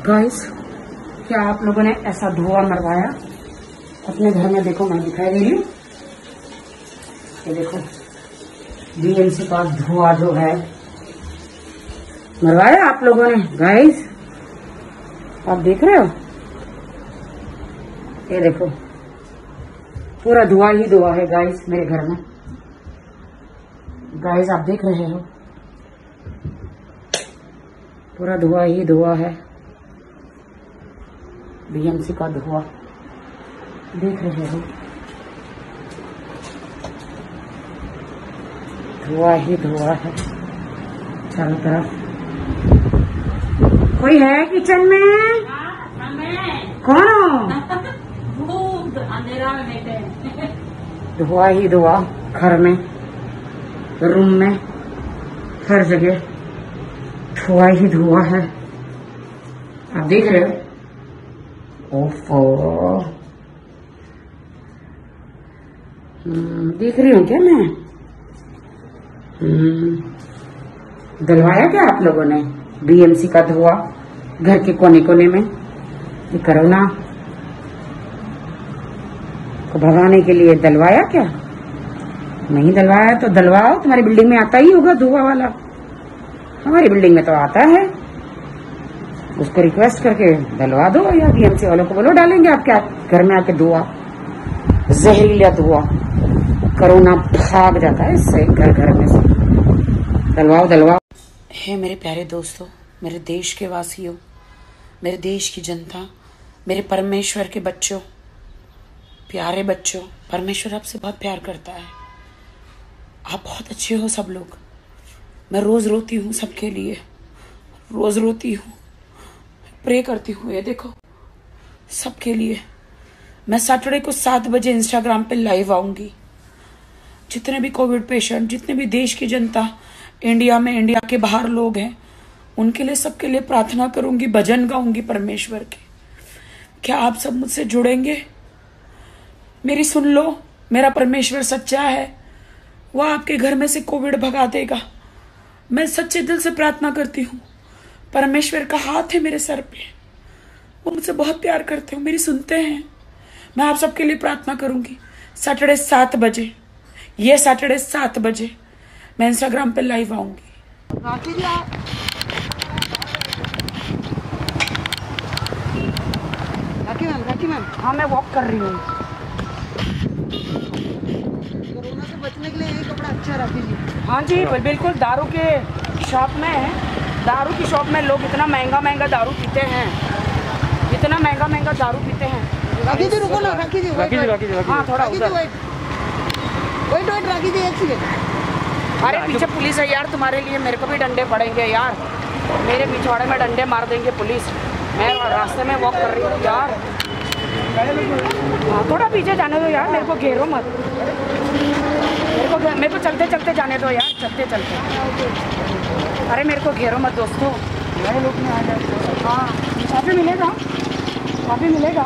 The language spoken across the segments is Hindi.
गाइस, क्या आप लोगों ने ऐसा धुआं मरवाया अपने घर में? देखो, मैं दिखाई दे रही हूँ, ये देखो बीएमसी का धुआं जो है मरवाया आप लोगों ने। गाइस, आप देख रहे हो, ये देखो पूरा धुआं ही धुआं है गाइस मेरे घर में। गाइस, आप देख रहे हो, पूरा धुआं ही धुआं है, बीएमसी का धुआं देख रहे हो, धुआं ही धुआं है चारों तरफ। कोई है किचन में? कौन हो? अंधेरा में बैठे। धुआं ही धुआं, घर में, रूम में, हर जगह धुआं ही धुआं है। आप देख रहे हो? ओफो, देख रही हूँ क्या मैं? दलवाया क्या आप लोगों ने बीएमसी का धुआं घर के कोने कोने में? ये कोरोना को भगाने के लिए दलवाया क्या? नहीं दलवाया तो दलवाओ, तुम्हारी बिल्डिंग में आता ही होगा धुआं वाला। हमारी बिल्डिंग में तो आता है, उसको रिक्वेस्ट करके डलवा दो, या बीएमसी वालों को बोलो डालेंगे आपके घर में आके धुआं, जहरीला धुआं। कोरोना भाग जाता है इससे घर घर में से। डलवाओ डलवाओ। हे मेरे प्यारे दोस्तों, मेरे देश के वासियों, मेरे देश की जनता, मेरे परमेश्वर के बच्चों, प्यारे बच्चों, परमेश्वर आपसे बहुत प्यार करता है। आप बहुत अच्छे हो सब लोग। मैं रोज रोती हूँ सबके लिए, रोज रोती हूँ, प्रे करती हूँ। ये देखो सबके लिए। मैं सैटरडे को 7 बजे इंस्टाग्राम पे लाइव आऊंगी। जितने भी कोविड पेशेंट, जितने भी देश की जनता, इंडिया में, इंडिया के बाहर लोग हैं, उनके लिए, सबके लिए प्रार्थना करूंगी, भजन गाऊंगी परमेश्वर के। क्या आप सब मुझसे जुड़ेंगे? मेरी सुन लो, मेरा परमेश्वर सच्चा है, वह आपके घर में से कोविड भगा देगा। मैं सच्चे दिल से प्रार्थना करती हूँ। परमेश्वर का हाथ है मेरे सर पे, वो मुझसे बहुत प्यार करते हैं, मेरी सुनते हैं। मैं आप सबके लिए प्रार्थना करूंगी। सैटरडे 7 बजे, ये सैटरडे 7 बजे मैं इंस्टाग्राम पे लाइव आऊंगी। राखी मैम, हाँ मैं वॉक कर रही हूँ। कोरोना से बचने के लिए ये कपड़ा अच्छा राखी जी। हाँ जी बिल्कुल। दारू के शॉप में, दारू की शॉप में लोग इतना महंगा महंगा दारू पीते हैं, इतना महंगा महंगा दारू पीते हैं। राखी जी रुको ना, राखी जी हाँ थोड़ा उधर। वेट राखी जी, एक सेकंड। अरे पीछे पुलिस है यार तुम्हारे लिए, मेरे को भी डंडे पड़ेंगे यार, मेरे पिछवाड़े में डंडे मार देंगे पुलिस। मैं रास्ते में वॉक कर रही हूँ यार। हाँ थोड़ा पीछे जाने दो यार, मेरे को घेरो मत, मेरे को चलते चलते जाने दो यार, चलते चलते। अरे मेरे को घेरो मत दोस्तों, मेरे लोग में आ जाए। हाँ कॉफ़ी मिलेगा, कॉफ़ी मिलेगा।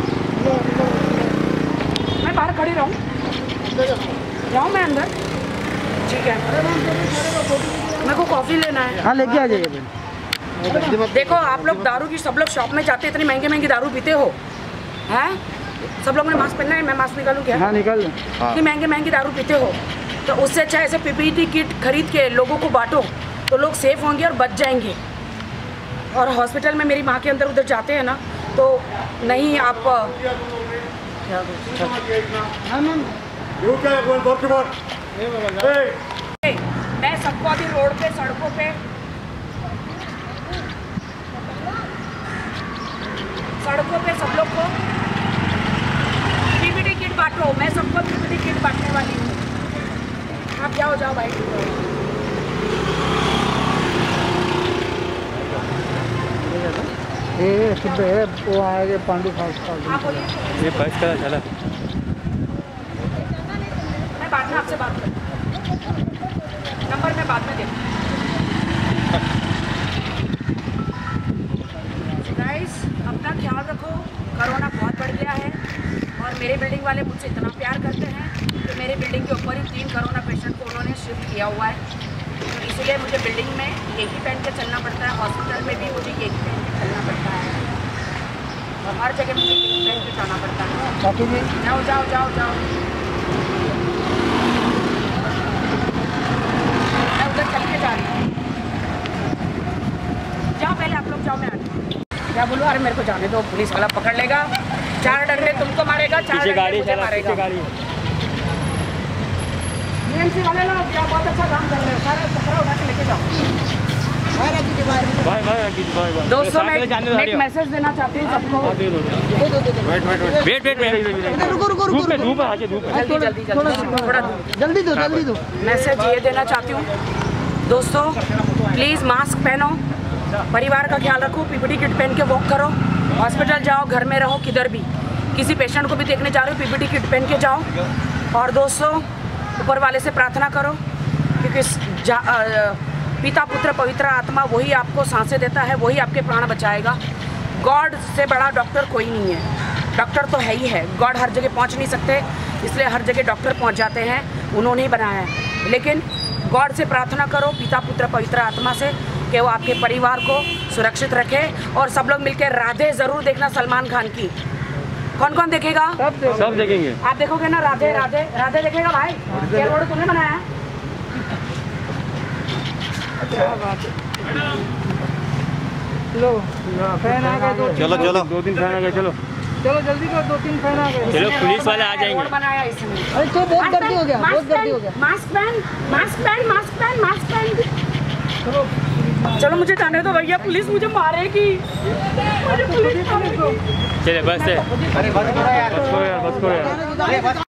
मैं बाहर खड़ी रहूँ, जाऊँ मैं अंदर? ठीक है, मेरे को कॉफ़ी लेना है। हाँ लेके आ जाइए। देखो आप लोग दारू की, सब लोग शॉप में जाते, इतनी महंगी महंगी दारू पीते हो हैं? सब लोगों ने मास्क पहनना है, मैं मास्क निकालूं क्या? हाँ निकाल। इतनी महंगी महंगी दारू पीते हो तो उससे अच्छा ऐसे पीपीटी किट खरीद के लोगों को बांटो, तो लोग सेफ होंगे और बच जाएंगे। और हॉस्पिटल में मेरी माँ के अंदर उधर जाते हैं ना, तो नहीं आप मैं सबको अभी रोड पे, सड़कों पे, सब लोग को पीपीटी किट बांटो। मैं सबको पीपीटी किट बांटने वाली हूँ। आप जाओ भाई। ये शुद्ध है, वो आएगा पांडु फास्ट। हाँ बोलिए। ये बस का चला, मैं बाद में आपसे बात करूँ, नंबर मैं बाद में देखूँ। गाइस अपना ख्याल रखो, कोरोना बहुत बढ़ गया है और मेरे बिल्डिंग वाले मुझसे इतना प्यार करते हैं कि मेरे बिल्डिंग के ऊपर ही 3 कोरोना पेशेंट को उन्होंने शिफ्ट किया हुआ है। तो इसलिए मुझे बिल्डिंग में यही पहन के चलना पड़ता है, हॉस्पिटल में भी मुझे यही पहन के चलना पड़ता है। हर जगह मुझे पहन के जाना पड़ता है। चाची जी जाओ जाओ जाओ जाओ, मैं उधर चल के जा रही हूँ। जाओ पहले आप लोग जाओ, मैं आती हूँ। क्या बोलो? अरे मेरे को जाने दो, पुलिस वाला पकड़ लेगा, 4 डंडे तुमको मारेगा, 4 डंडे मुझे मारेगा। बीएमसी वाले लोग क्या बहुत अच्छा काम कर रहे हो, सारे कचरा उठा के लेके जाओ। दोस्तों मैं एक मैसेज देना चाहती हूँ सबको। वेट रुको जल्दी दो। मैसेज ये देना चाहती हूँ दोस्तों, प्लीज़ मास्क पहनो, परिवार का ख्याल रखो, पीपीटी किट पहन के वॉक करो, हॉस्पिटल जाओ, घर में रहो, किधर भी किसी पेशेंट को भी देखने जा रहे हो पीपीटी किट पहन के जाओ। और दोस्तों ऊपर वाले से प्रार्थना करो, क्योंकि पिता पुत्र पवित्र आत्मा वही आपको सांसें देता है, वही आपके प्राण बचाएगा। गॉड से बड़ा डॉक्टर कोई नहीं है, डॉक्टर तो है ही है। गॉड हर जगह पहुंच नहीं सकते, इसलिए हर जगह डॉक्टर पहुंच जाते हैं, उन्होंने ही बनाया है। लेकिन गॉड से प्रार्थना करो, पिता पुत्र पवित्र आत्मा से, कि वो आपके परिवार को सुरक्षित रखे। और सब लोग मिलकर राधे ज़रूर देखना सलमान खान की। कौन कौन देखेगा? सब देखेंगे। आप देखोगे ना? राधे राधे राधे देखेगा भाई। ये रोड तुमने बनाया है? लो फैन आ गए, चलो 2-3 फैन आ गए। चलो जल्दी करो, 2-3 फैन आ गए। चलो पुलिस वाले आ जाएंगे। रोड बनाया इसने। अरे तो बहुत गर्दी हो गया, बहुत गर्दी हो गया। मास्क पहन। चलो मुझे जाने दो भैया, पुलिस मुझे मारेगी। चले बस से। अरे बस करो यार, बस करो यार।